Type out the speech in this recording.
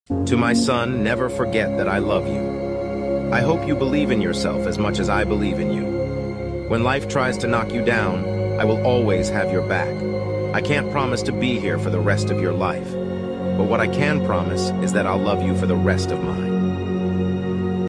To my son, never forget that I love you. I hope you believe in yourself as much as I believe in you. When life tries to knock you down, I will always have your back. I can't promise to be here for the rest of your life, but what I can promise is that I'll love you for the rest of mine.